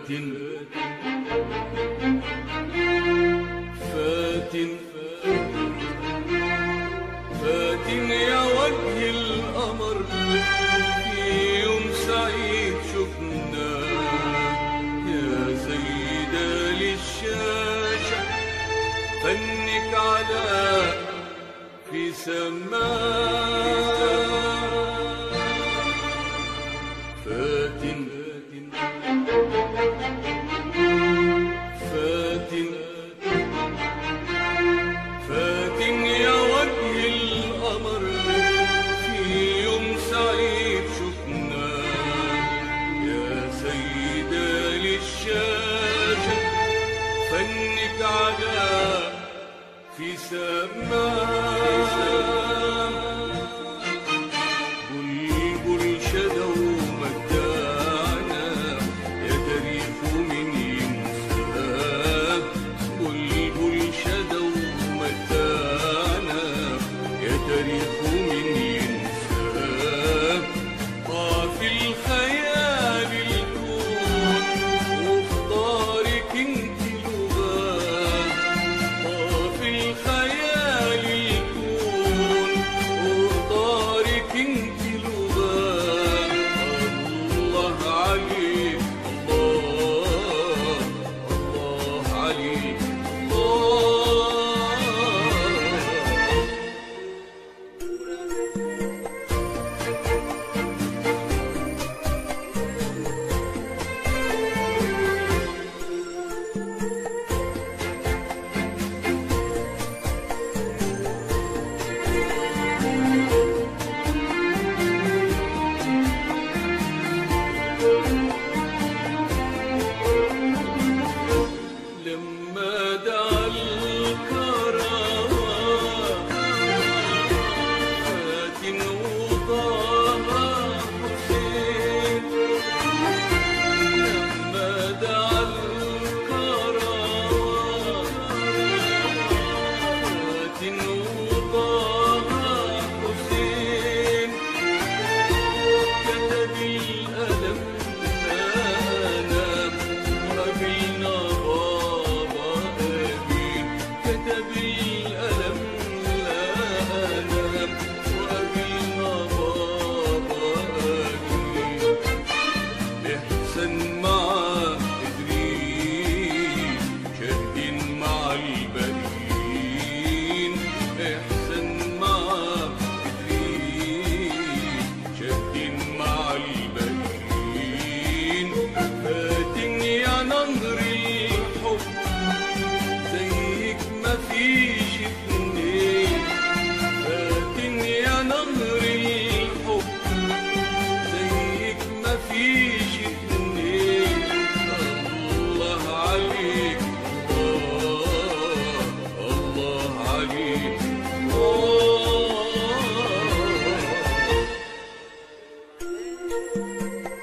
فاتن يا وجه القمر، في يوم سعيد شفنا يا زيدة للشاشة، فنك علاء في سماء. فاتن فاتن فاتن يا وجه القمر، في يوم سعيد شفنا يا سيدة للشاشة، فنك علاء في سماء. بلبل شدى ومتعنا يا تاريخ من ينساه، بلبل شدى ومتعنا يا تاريخ من ينساه. في الخيال الكون واختارك انت لغات، في الخيال الكون واختارك انت لغات. الله عليك الله، الله عليك لما دعا الكرامة فاتن وطه حسين، لما دعا الكرامة فاتن وطه حسين، كتب الألم نام وقابلنا بابا أمين، كتب الألم لا أنام وقابلنا بابا أمين. إحسان مع إدريس شاهدين مع البريين، إحسان مع إدريس شاهدين مع البريين. فاتن يا نهر الحب زيك مفيش اتنين، فاتن يا نهر الحب زيك مفيش اتنين. الله عليك الله، الله عليك الله.